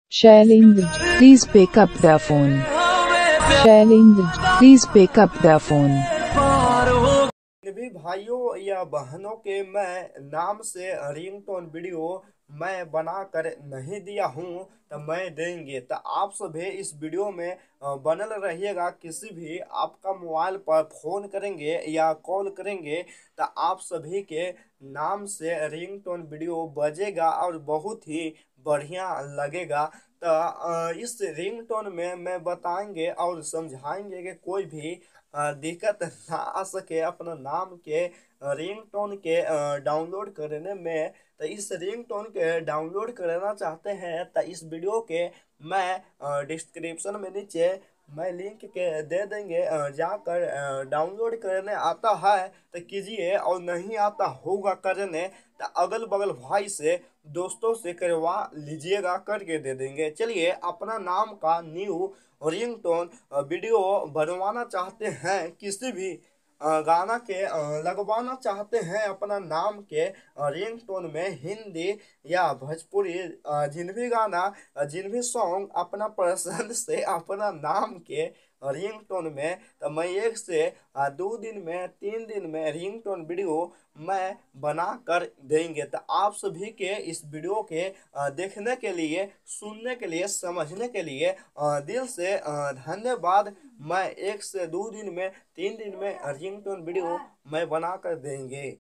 Shailendra, please pick up the phone. Shailendra, please pick up the phone. भी भाइयों या बहनों के मैं नाम से रिंगटोन वीडियो मैं बना कर नहीं दिया हूं, तो मैं देंगे। तो आप सभी इस वीडियो में बनल रहिएगा। किसी भी आपका मोबाइल पर फोन करेंगे या कॉल करेंगे तो आप सभी के नाम से रिंगटोन वीडियो बजेगा और बहुत ही बढ़िया लगेगा। तो इस रिंगटोन में मैं बताएंगे और समझाएंगे कि कोई भी दिक्कत ना आ सके अपना नाम के रिंगटोन के डाउनलोड करने में। तो इस रिंगटोन के डाउनलोड करना चाहते हैं तो इस वीडियो के मैं डिस्क्रिप्शन में नीचे मैं लिंक के दे देंगे, जाकर डाउनलोड करने आता है तो कीजिए, और नहीं आता होगा करने तो अगल बगल भाई से दोस्तों से करवा लीजिएगा, करके दे देंगे। चलिए, अपना नाम का न्यू रिंगटोन वीडियो बनवाना चाहते हैं, किसी भी गाना के लगवाना चाहते हैं अपना नाम के रिंगटोन में, हिंदी या भोजपुरी जिन भी गाना जिन भी सॉन्ग अपना पसंद से अपना नाम के रिंगटोन में, तो मैं 1 से 2 दिन में 3 दिन में रिंगटोन वीडियो मैं बना कर देंगे। तो आप सभी के इस वीडियो के देखने के लिए, सुनने के लिए, समझने के लिए दिल से धन्यवाद। मैं 1 से 2 दिन में 3 दिन में रिंगटोन वीडियो मैं बना कर देंगे।